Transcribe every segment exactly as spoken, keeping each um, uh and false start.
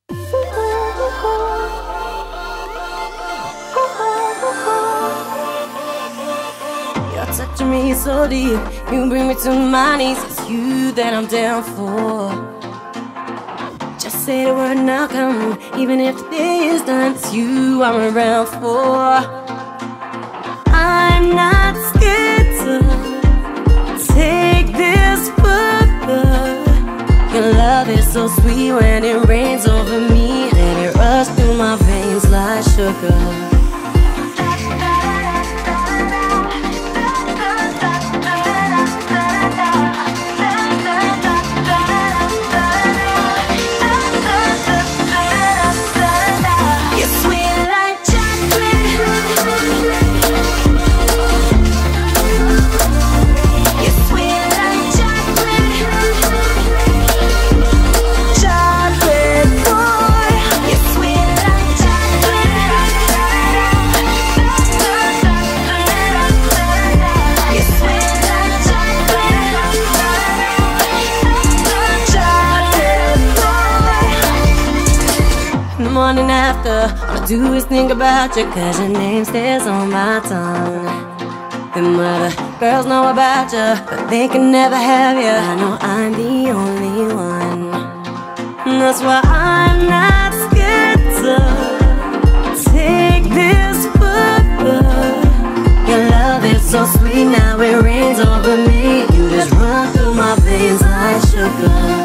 You're touching me so deep, you bring me to my knees. It's you that I'm down for. Just say the word and I'll come. Even if the day is done, it's you I'm around for. I'm not scared to take this further. Your love is so sweet when it rains over me. Let it rush through my veins like sugar. Morning after, all I do is think about you, cause your name stays on my tongue. Them other girls know about you, but they can never have you. I know I'm the only one. And that's why I'm not scared to take this further. Your love is so sweet, now it rains over me. You just run through my veins like sugar.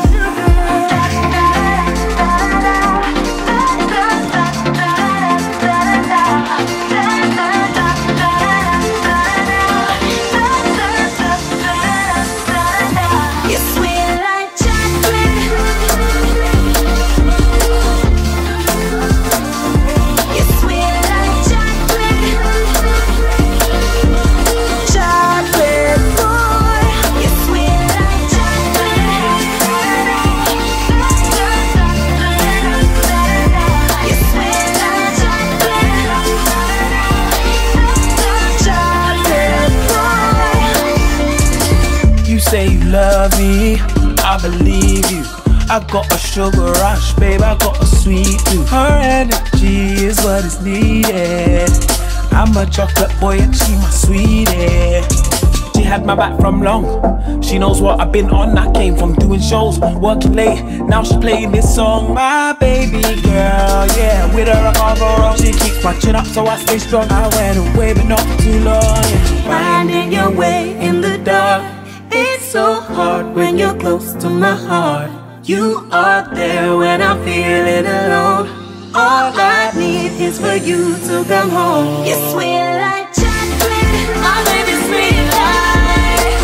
Say you love me, I believe you. I got a sugar rush, babe, I got a sweet tooth. Her energy is what is needed. I'm a chocolate boy and she my sweetie. She had my back from long. She knows what I've been on. I came from doing shows, working late. Now she playing this song, my baby girl. Yeah, with her I can't go wrong. She keeps my chin up so I stay strong. I went away but not for too long. Yeah. Finding your way in the dark, it's so hard when you're close to my heart. You are there when I'm feeling alone. All I need is for you to come home. You're sweet like chocolate, my baby sweet like.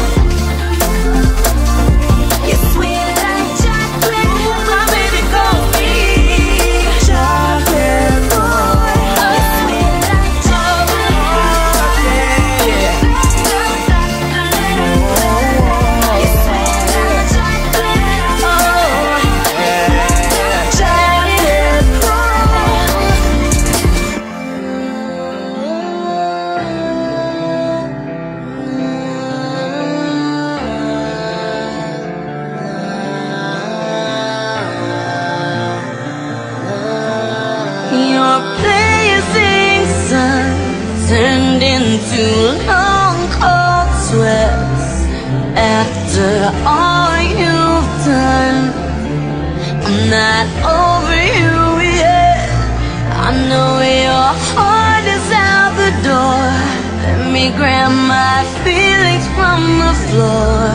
You're sweet like chocolate, my baby calls me chocolate boy. You're sweet like chocolate, yeah. Your blazing sun turned into long cold sweats. After all you've done, I'm not over you yet. I know your heart is out the door. Let me grab my feelings from the floor.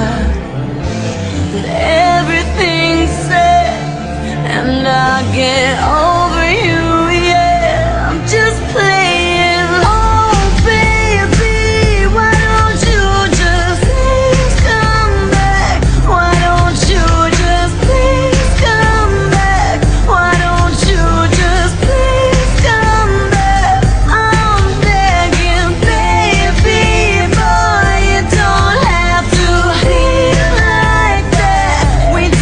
Everything's said and I'll get over you. Just playing. Oh baby, why don't you just please come back? Why don't you just please come back? Why don't you just please come back? I'm begging, baby boy, you don't have to feel like that. We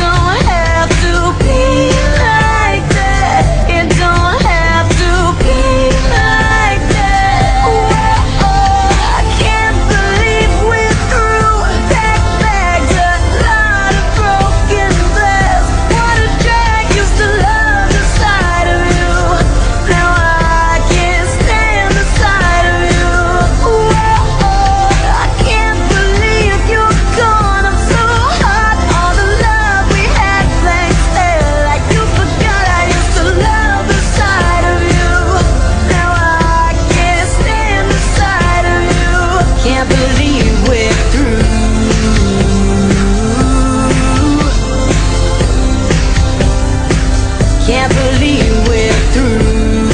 can't believe we're through.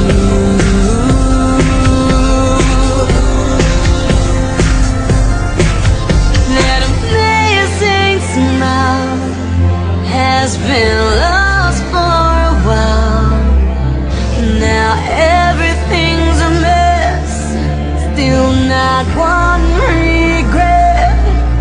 That amazing smile has been lost for a while. Now everything's a mess, still not one regret.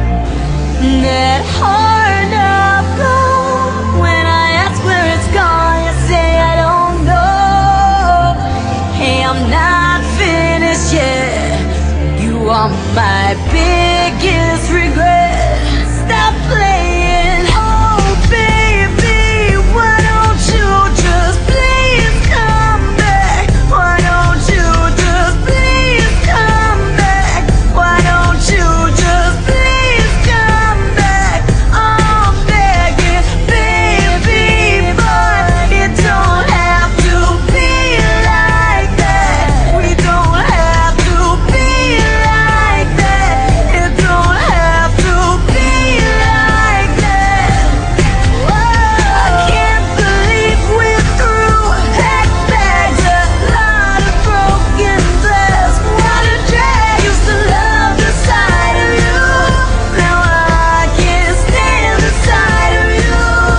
That heart of gold, when I ask where it's gone, you say I don't know. Hey, I'm not finished yet. You are my biggest regret. Stop playing. Oh baby, why don't you just please come back? Why don't you just please come back? Why don't you just please come back? I'm begging, baby, but it don't have to be like that. We don't have to be like that. It don't have to be like that. Whoa, I can't believe we're through. Pack bags, a lot of broken glass. What a drag. Used to love the sight of you. Now I can't stand the sight of you.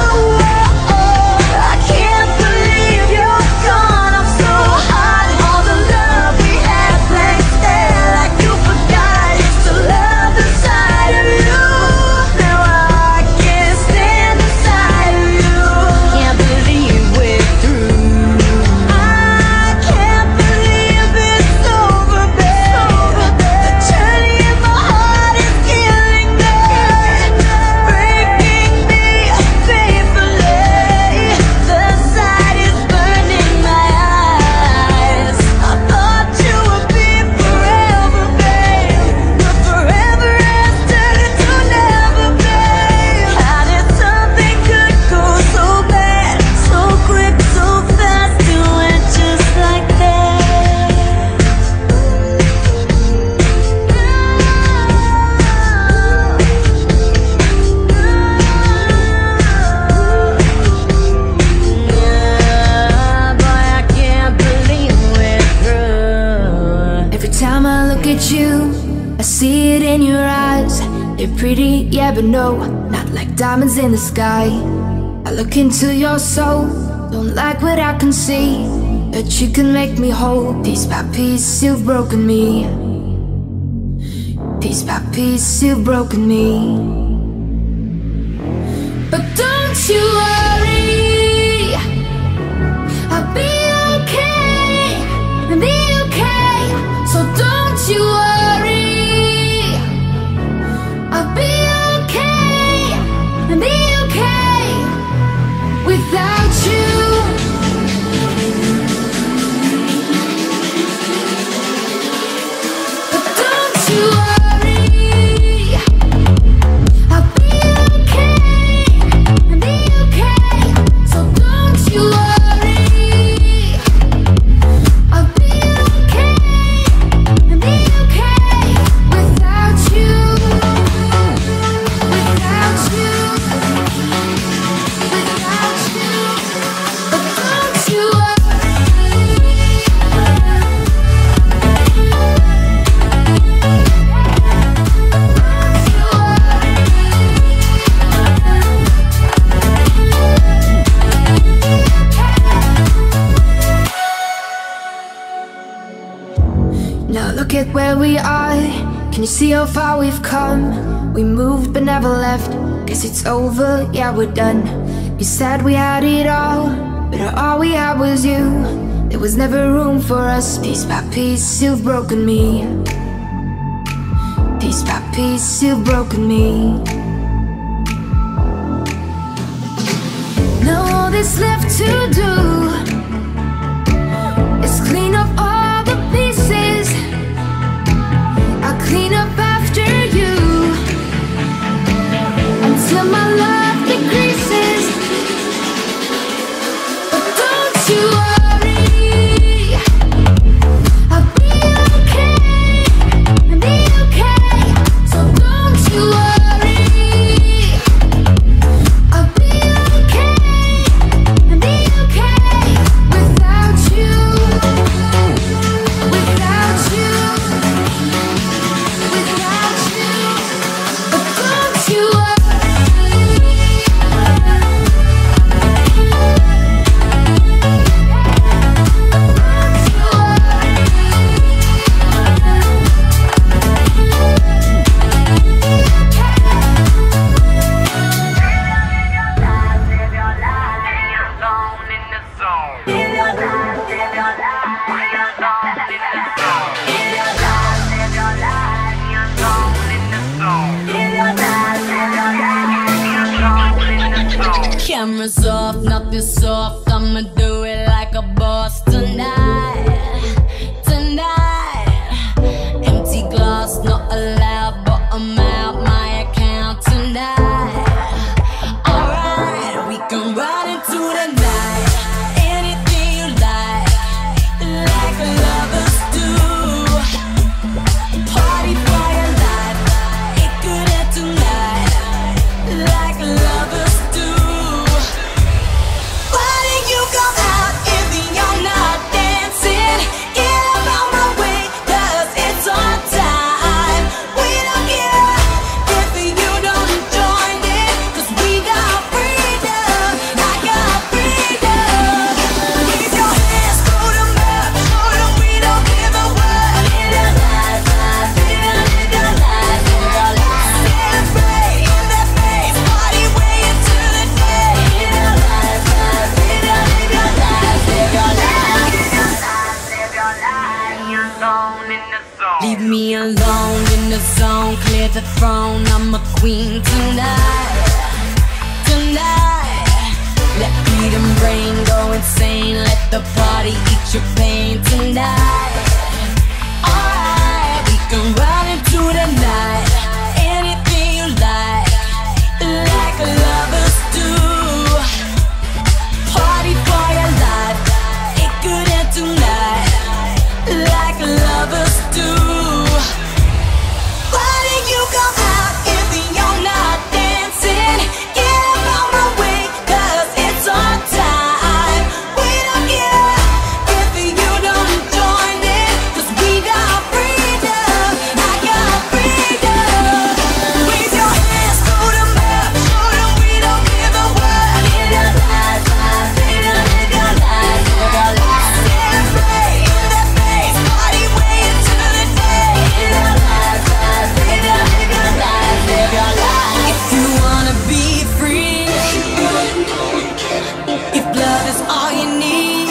Whoa, I can't believe you're gone. I'm so hot. All the love we had blanks there like you forgot. Used to love the sight of you. Now I can't stand the sight of you. Can't believe we're through. I can't believe it's over, babe. The journey in my heart is killing me, breaking me painfully. The sight is burning my eyes. I thought you would be forever, babe, but forever has turned into never, babe. How did something good go so bad, so quick, so fast? It went just like that. Yeah, boy, I can't believe we're through. Every time I look at you, I see it in your eyes. They're pretty, yeah, but no, not like diamonds in the sky. I look into your soul, don't like what I can see, but you can make me whole. Piece by piece, you've broken me. Piece by piece, you've broken me. But don't you worry, I'll be okay, I'll be okay. So don't you worry, I'll be okay, I'll be okay without you. But don't you worry, I'll be okay, I'll be okay. So don't you worry, I'll be okay, I'll be okay without you, without you, without you. But don't you worry. Now look at where we are. Can you see how far we've come? We moved but never left. Guess it's over, yeah, we're done. You said we had it all, but all we had was you. There was never room for us. Piece by piece, you've broken me. Piece by piece, you've broken me. Now all that's left to do is clean up all the pieces. I'll clean up after you until my love decreases. But don't you worry, I'll be okay, I'll be okay. So don't you worry, I'll be okay, I'll be okay. Cameras off, nothing soft. I'ma do it like a boss tonight, tonight. Empty glass, not allowed, but I'm out my account tonight. Alright, we can ride into the night. Anything you like, like lovers do. Party for your life, it could end tonight, like lovers do. Why did you go out if you're not dancing? Get up on my way, cause it's on time. We don't care if you don't join it, cause we got freedom. I got freedom. With your hands, throw them up, show them we don't give a what. Live your life, life, live your, live your life, live your life. Celebrate in their face, party way into the day. Live your life, life, live your, live your life, live your life. Live your life, alone in the zone. Leave me alone in the zone, clear the throne. I'm a queen tonight, tonight. Let freedom reign, go insane. Let the party eat your pain tonight. Alright, we can run into the night. Anything you like, like lovers do. Party for your life, it could end tonight, like lovers do. Why did you go out if you're not dancing? Get up on my way, cause it's on time. We don't care if you don't join it, cause we got freedom. I got freedom. With your hands, throw them up, show them we don't give a what. Live your life, life, live your, live your life, live your life. Celebrate in their face, party way into the day. Live your life, life, live your, live your life, live your life. If you wanna be free, if love is all you need,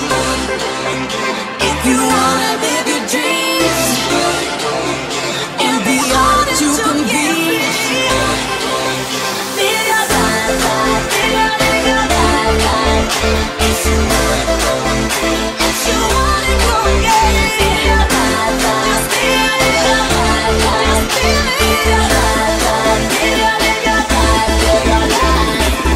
if you wanna live your dreams and be all that you can be, live your life, life, live your, live your life, life. If you wanna go and get it, if you wanna go and get it, live your life, life, just live your life, life, just live your life, life, live your, live your life, live your life.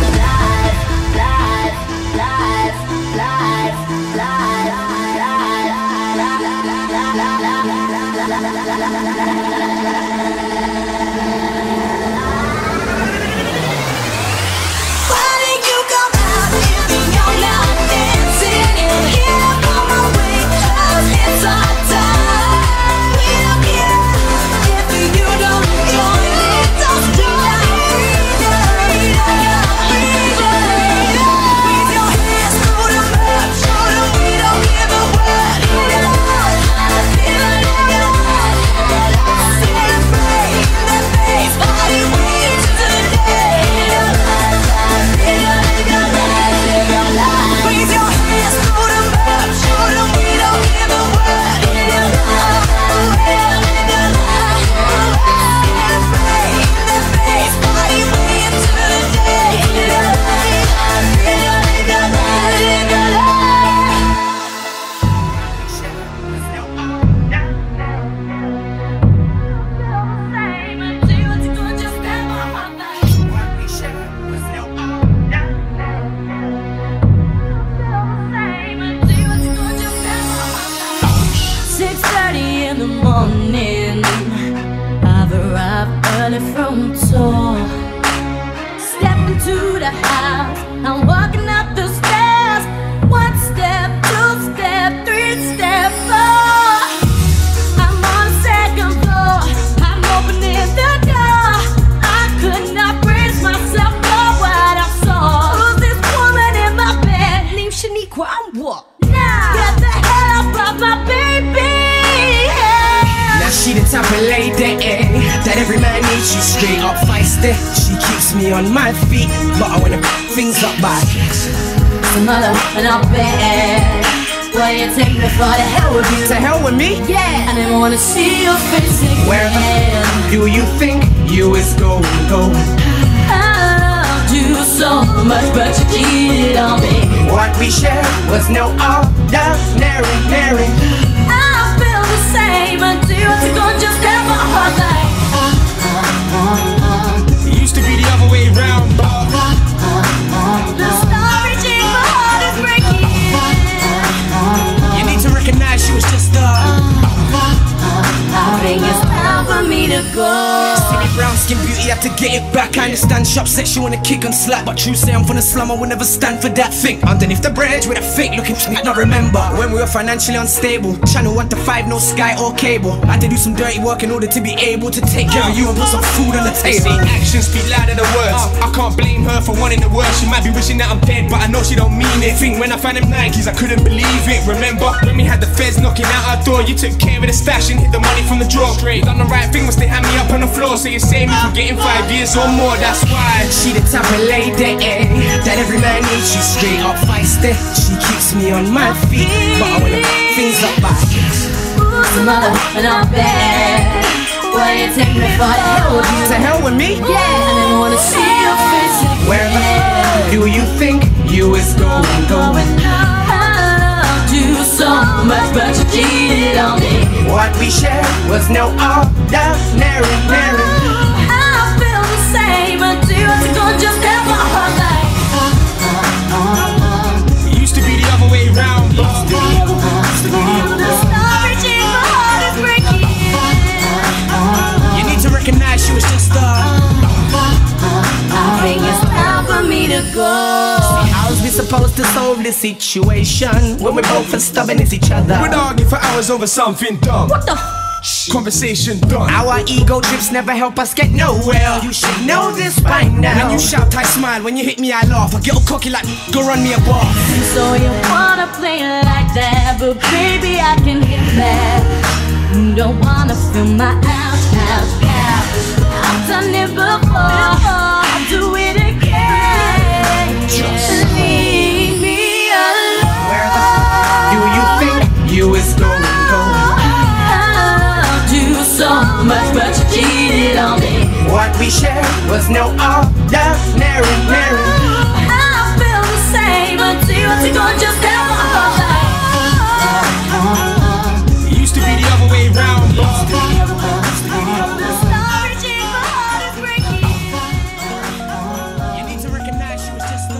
Why did you come out if you're not dancing? Get up on my way, cause it's our time. We don't care if you don't join it, don't join it. With your hands, throw them up, show them we don't give a what. Live your life, live your, live your life, live your life. Celebrate in their face, party way into the day. Live your life, live your, live your life, live your life. With your hands, throw them up, show them we don't give a what. Live your life, live your, live your life, live your life. Celebrate in their face, party way into the day. Live your life, live your, live your life, live your life. Six thirty in the morning, I've arrived early from tour. Step into the house, I'm walking up the stairs. One step, two step, three step, four. I'm on the second floor, I'm opening the door. I could not brace myself for what I saw. Who's this woman in my bed? Named Shaniqua, I'm what? Now, get the hell up of my baby. Now she the type of lady eh, that every man needs. She straight up feisty, she keeps me on my feet, but I wanna pick things up by Some other and I'll bet. What do you take me for? The hell with you? To hell with me? Yeah, I never wanna see your face again. Where do you think you is going, going? I loved you so much, but you cheated on me. What we shared was no ordinary, Mary. I feel the same until it's gonna just have my heart like. It used to be the other way round. The star reaching, my heart is breaking. You need to recognize she was just uh I think it's time for me to go. Silly brown skin beauty, had to get it back. I understand shop said she wanna kick and slap, but true say I'm from the slum, I will never stand for that thing. Underneath the bridge with a fake looking I not remember when we were financially unstable. Channel one to five, no Sky or cable. I had to do some dirty work in order to be able to take care of you and put some food on the They table. say actions speak louder than words. I can't blame her for wanting the worst. She might be wishing that I'm dead, but I know she don't mean it. Think when I found them Nikes, I couldn't believe it. Remember when we had the feds knocking out our door? You took care of the stash and hit the money from the drawer. Straight done the right thing, must they hand me up on the floor? So you say me for getting five years or more, that's why. She the type of lady eh, that every man needs. She's straight up feisty. She keeps me on my feet, but I wanna f things up by. Ooh, mother, and I'm bad. Why you take me for the hell with you? To hell with me? Yeah, I didn't wanna see your face again. Where the f do you think you is going, going? I loved you so much, but you cheated on me. What we shared was no ordinary, Mary. I feel the same until it's gonna just have my heart like. It used to be the other way round. The star reaching, my heart is breaking. You need to recognize she was just uh I think it's time for me to go. How was we supposed to solve this situation when we both as stubborn as each other? We'd argue for hours over something dumb. What the f? Conversation done. Our ego trips never help us get nowhere. You should know this by now. When you shout, I smile. When you hit me, I laugh. I get all cocky like go run me a bar. So you wanna play like that, but baby I can hit that. You don't wanna feel my out, out, out. I've done it before, I'll do it again. Just leave me alone. Where the f do you think you is going, going? I loved you so much, but you cheated on me. What we shared was no ordinary, Mary. I feel the same until it's gonna just have my heart like. It used to be the other way round. The star reaching, my heart is breaking. You need to recognize she was just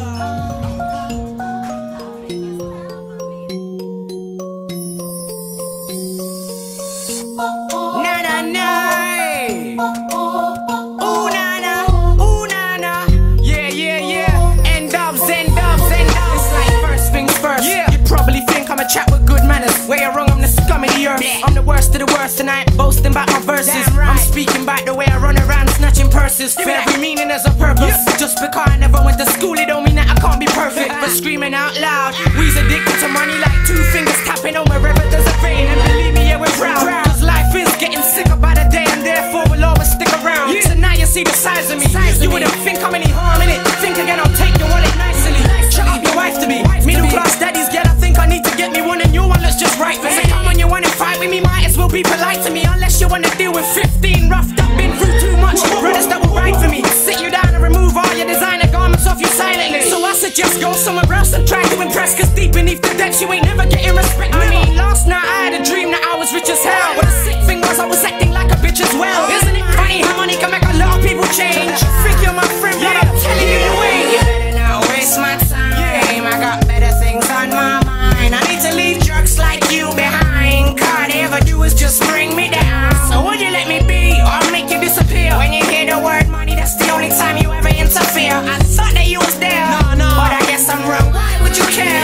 uh Na na na. Ooh na na. Ooh na na. Yeah, yeah, yeah. End dubs, end dubs, end dubs. It's like first things first. Yeah. You probably think I'm a chap with good manners. Where you're wrong, I'm the scum of the earth. Yeah. I'm the worst of the worst, and I ain't boasting about my verses. Right. I'm speaking about the way I run around snatching purses. For every meaning there's a purpose. Yeah. Just because I never went to school, it don't mean that I can't be perfect. But screaming out loud, we's addicted to money like two fingers tapping on wherever there's a vein. And believe me, yeah, we're proud. Cause life is getting sicker by the day, and therefore we'll always stick around. Yeah. So now you see the size of me. Size you wouldn't think how many harm in it. Think again, I'll take your wallet nicely. Shut up your wife to me. Middle class daddies, girl, I think I need to get me one, and you one that's just right for me. So come on, you wanna fight with me, might as well be polite to me. Unless you wanna deal with fifteen roughed up, been through too much. Brothers that will ride for me. Sit you down and remove all your designer garments off you silently. So I suggest go somewhere else and try to impress. Cause deep beneath the depths you ain't never getting respect. I mean, last night I had a dream that I was rich as hell. But the sick thing was I was acting like a bitch as well. Isn't it funny how money can make a lot of people change? Think you're my friend, but I'm telling you the way. You better not waste my time. I got better things on my mind. I need to leave jerks like you behind. Cause they ever do is just bring me down. So would you let me be or make you disappear? When you hear the word money, that's the only time you ever interfere. I thought that you was there, no, no. But I guess I'm wrong. Why would you care?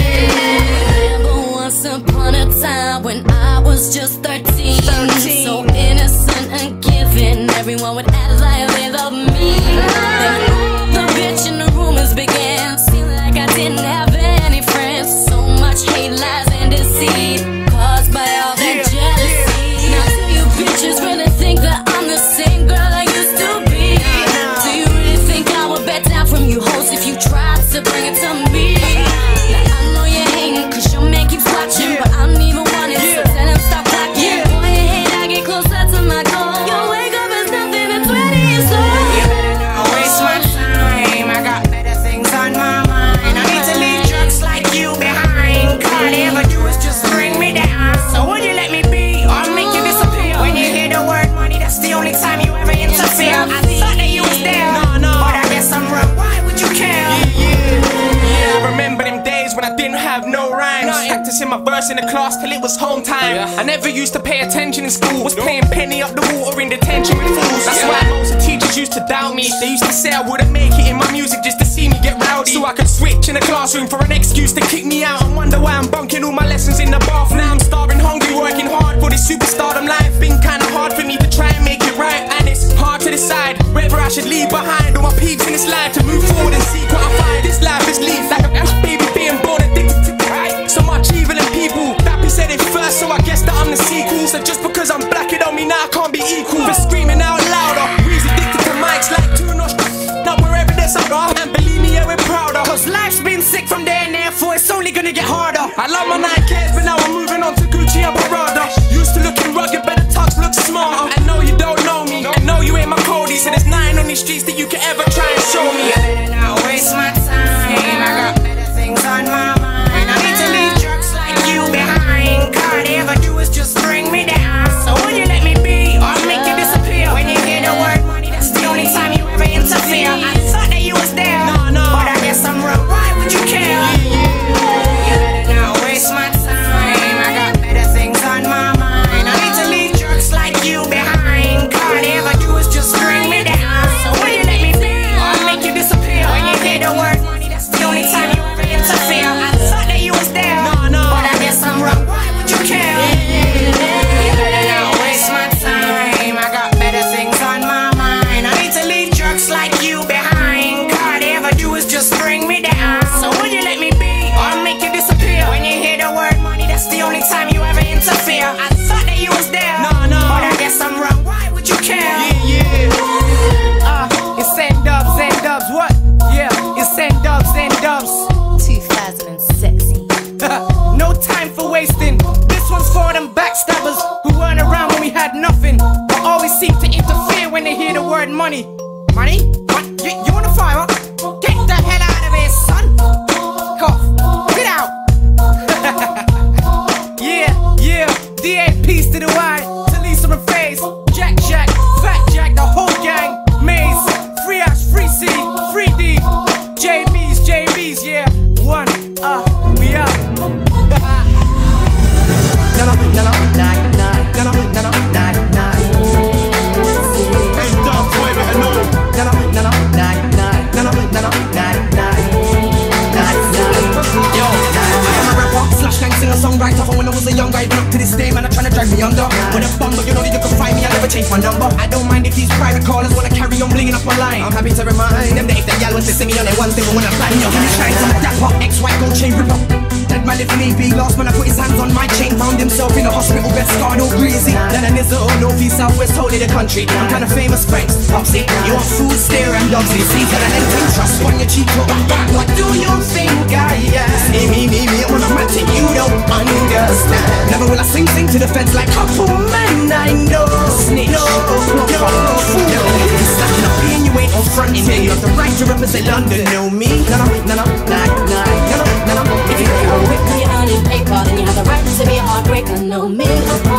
Remember once upon a time when I was just thirteen, thirteen. So innocent and giving, everyone would act like they loved me. Then the bitch and the rumors began. Seemed like I didn't have any friends. So much hate, lies, and deceit caused by all that yeah, jealousy. Yeah. Now do you bitches really think that I'm the same girl I used to be? No. Do you really think I would back down from you hoes if you tried to bring it to me? Now I know you're hating cause your man keeps watching, yeah. But I don't even want it, yeah. So tell him stop blocking. Yeah. practicing my verse in the class till it was home time. I never used to pay attention in school, was playing penny up the water in detention with fools. That's why most of the teachers used to doubt me. They used to say I wouldn't make it in my music just to see me get rowdy, so I could switch in the classroom for an excuse to kick me out and wonder why I'm bunking all my lessons in the bath. Now I'm starving, hungry, working hard for this superstardom life. Been kinda hard for me to try and make it right, and it's hard to decide whether I should leave behind all my peeps in this life to move forward and seek what I find. This life is leaf like a baby being born addicted to right. So much evil in people. Dappy said it first, so I guess that I'm the sequel. So just because I'm black, it don't mean that I can't be equal. For screaming out louder, we's addicted to mics like two nostrils. Not wherever there's a God, and believe me, yeah, we're prouder. Cause life's been sick from there and therefore it's only gonna get harder. I love my Nikes, but now I'm moving on to Gucci and Prada. Used to looking rugged, but the tux looks smarter. I know you don't know me, I know you ain't my Cody. So there's nothing on these streets that you can ever try and show me. I better not waste my time, I got better things on my mind. I need to leave jerks like you behind. All they ever do is just bring me down. So would you let me be, or make you disappear? When you hear the word money, that's the only time you ever interfere. I thought that you was there, no, no, but I guess I'm wrong. Why would you care? You better not waste my time, I got better things on my mind. I need to leave jerks like you behind. All they ever do is just bring me down. So would you let me be, or make you disappear? When you hear the word money, that's the only time you ever interfere. I thought that you was there, no, no, but I guess I'm wrong. Why would you care? You better not waste my time, I got better things on my mind. I need to leave jerks like you behind. All they ever do is just bring me down. So would you let me be, or make you disappear? When you hear the word money, that's the only time you ever interfere. I thought that you was there, no, no, but I guess I'm wrong. Why would you care? Yeah, yeah. Uh, it's N dubs, N dubs, what? Yeah, it's N dubs, N dubs. two thousand sexy. No time for wasting. This one's for them backstabbers who weren't around when we had nothing, but always seem to interfere when they hear the word money. Money? What? You, you wanna fight, huh? Get the hell out of here, son! Cough. Get out! Yeah, yeah. D A peace to the Y, to Lisa and Faze, Jack Jack, Fat Jack, the whole gang, Maze, Free Ash, Free C, Free D, J B's, J B's, yeah. One, uh, we up. No, no, no, no, nine, nine, no, no, no, no, nine, nine. Hey, dog, boy, better know. No, no, no, no, nine, nine, no, no, no, no, nine, nine, nine, nine. Yo, I am a rapper, slash gang singer, songwriter. From when I was a young guy, been up to this day, man, I'm trying to drag me under. With a bum, but you know that you can find me, I never change my number. I don't mind if these private callers wanna carry on blinging up my line. I'm happy to remind them that if they yell when they see me on their one thing, when I'm planning, yo, give me shine from a dapper, X-Y gold chain ripper. Dead man if need be, last man I put his hands on my chain, found himself in a hospital bed, scarred all greasy. Then I nizzle, north, east, southwest, holy the country. I'm kinda famous, friends, Popsy. You want food, stare and dogsy. Season and anything, trust on your cheek, go back, back. What do you think I am? See me, me, me, I'm romantic, you don't understand. Never will I sing, sing to the feds like couple men I know. Snitch, no, no, no, fool. Stacking up being you ain't on front in there. You have the right to represent London, know me? No, no, no, no, nah, nah, no, no, no, no. If you You're quick when you're earning paper, then you have the right to be a heartbreaker. Know me.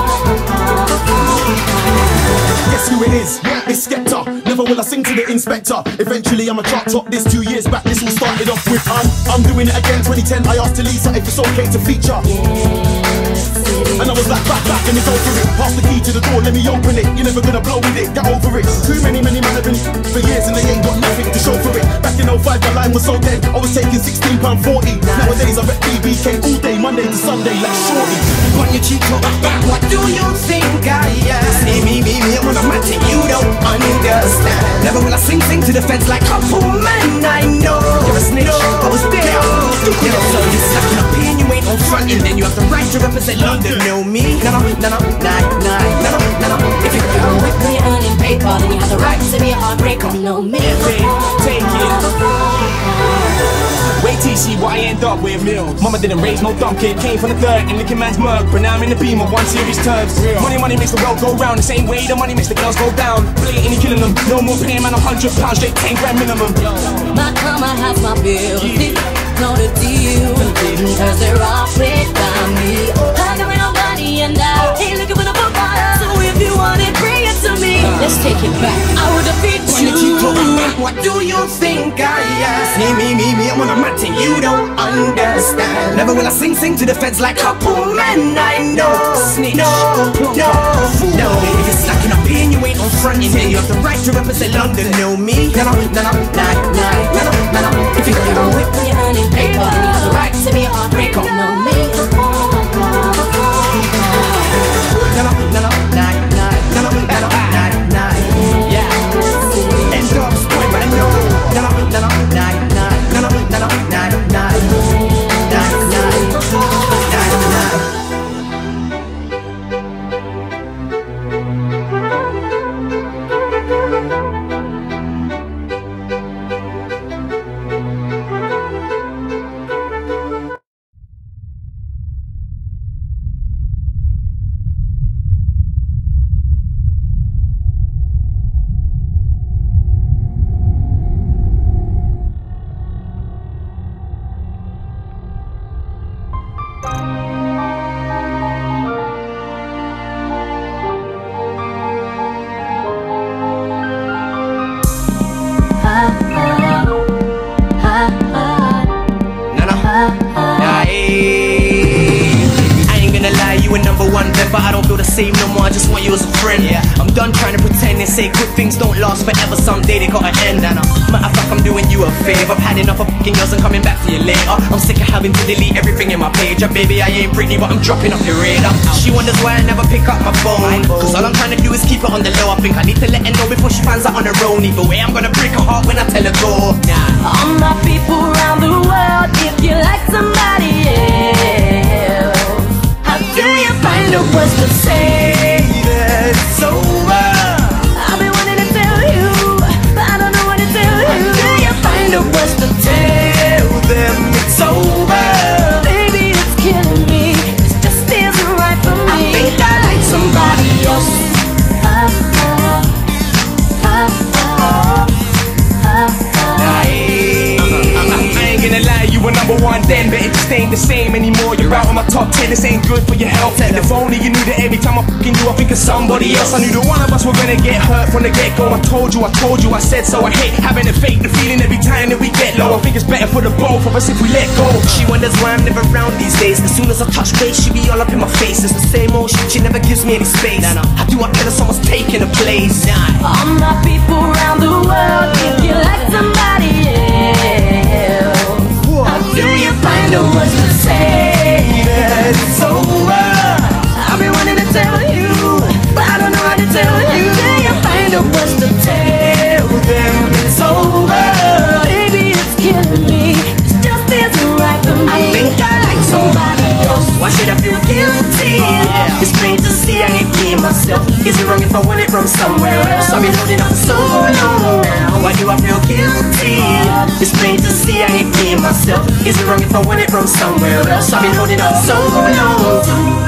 Guess who it is? It's Skepta. Never will I sing to the inspector. Eventually I'm a chart top. This two years back, this all started off with I'm I'm doing it again. twenty ten I asked to Lisa if it's okay to feature. And I was like back back and it's over it. Pass the key to the door, let me open it. You're never gonna blow with it, get over it. Too many many men have been for years and they ain't got nothing to show for it. Back in oh five my line was so dead, I was taking sixteen pound forty. Nowadays I'm at B B K all day, Monday to Sunday like shorty. On your cheek, go back, back. What do you think I am? See me, me, me, I'm romantic, you don't understand. Never will I sing, sing to the feds like couple men I know. You're a snitch, I was there. You could have so you stacking up here and you ain't on front, and then you have the right to represent London. Know me? No, no, no, no, nine, nine, no, no, no, no. If you You're quick when you're earning paper, then you have the right to be a heartbreaker. Know me. take it. Wait till you see what I end up with. Mama didn't raise no dumb kid. Came from the dirt in licking man's mug, but now I'm in the beam of one serious terms. Money, money makes the world go round. The same way the money makes the girls go down. Blatantly killing them. No more paying man a hundred pounds, straight ten grand minimum. My karma has my bills. Know the deal. Cause they're all played by me. I got no money and I ain't looking for the football. So if you want it, bring it to me. Let's take it back. I would defeat you. What do you think I am? See me, me, me, I'm on a mat and you don't understand. Never will I sing, sing to the feds like couple men I know. Snitch, no, no, no. If you're stacking up here and you ain't on front, you say you have the right to represent London. Know me? No, no, no, no, no, no, no, no, no. If you got your own whip and you're earning paper, then you have the right to be a heartbreaker. Know me? No, no, no, no, no, no, no, no, no, no, no. Yeah. And Dubs point, but I know. No, no, no, no, no, no, no, no, no, no, no, but I don't feel the same no more, I just want you as a friend. Yeah. I'm done trying to pretend and say good things don't last forever, someday they gotta end. And uh, matter of fact, I'm doing you a favor. I've had enough of fucking girls and coming back to you later. I'm sick of having to delete everything in my page. And baby, I ain't Britney, but I'm dropping off your radar. She wonders why I never pick up my phone, cause all I'm trying to do is keep it on the low. I think I need to let her know before she finds out on her own. Either way, I'm gonna break her heart when I tell her go. Nah. All my people around the world, if you like somebody else, how do you find the words to say that it's over? I've been wanting to tell you, but I don't know what to tell you. How do you find the words to tell them it's over? Baby, it's killing me, this just isn't right for me. I think I like somebody else. Uh, uh, uh, uh, uh, uh. I ain't gonna lie, you were number one then, but it just ain't the same anymore. You're out on my top ten, this ain't good for your health. And if only you knew that every time I'm fucking you, I think of somebody else. I knew that one of us were gonna get hurt from the get-go. I told you, I told you, I said so. I hate having to fake the feeling every time that we get low. I think it's better for the both of us if we let go. She wonders why I'm never around these days. As soon as I touch base, she be all up in my face. It's the same old shit, she never gives me any space. How do I tell her someone's taking a place? All my people around the world, if you like somebody else, how do you find the words to say that it's over? I've been wanting to tell you, but I don't know how to tell you. How do you find the words to tell them it's over? Baby, it's killing me, this just isn't right for me. I think I like somebody else. Why should I feel guilty? Yeah. It's plain to see I ain't being myself. Is it wrong if I want it from somewhere else? I've been holding on for so long now. Why do I feel guilty? It's plain to see I ain't being myself. Is it wrong if I want it from somewhere else? I've been holding on for so long.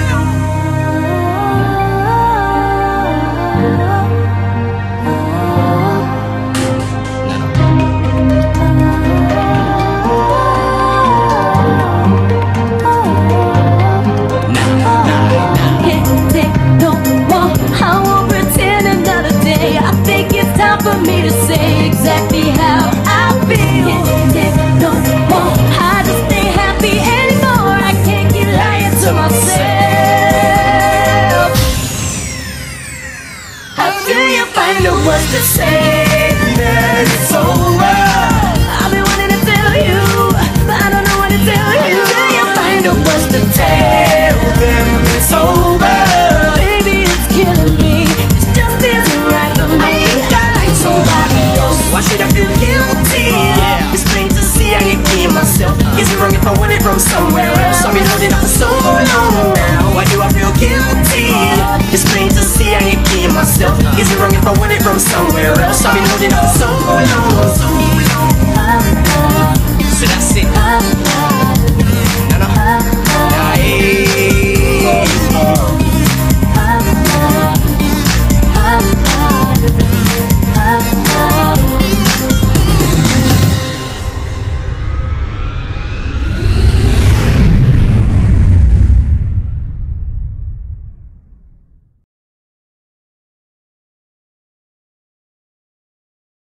For me to say exactly how I feel. There's no more how to stay happy anymore. I can't keep lying to myself. How do you find the words to say that it's over? I've been wanting to tell you, but I don't know what to tell you. How do you find the words to tell them it's over? Baby, it's killing me, this just isn't right for me. Somebody else. Why should I feel guilty? Yeah. It's plain to see I ain't being myself. Is it wrong if I want it from somewhere else? I've been holding on for so long now. Why do I feel guilty? It's plain to see I ain't being myself. Is it wrong if I want it from somewhere else? I've been holding on for so long. So that's it.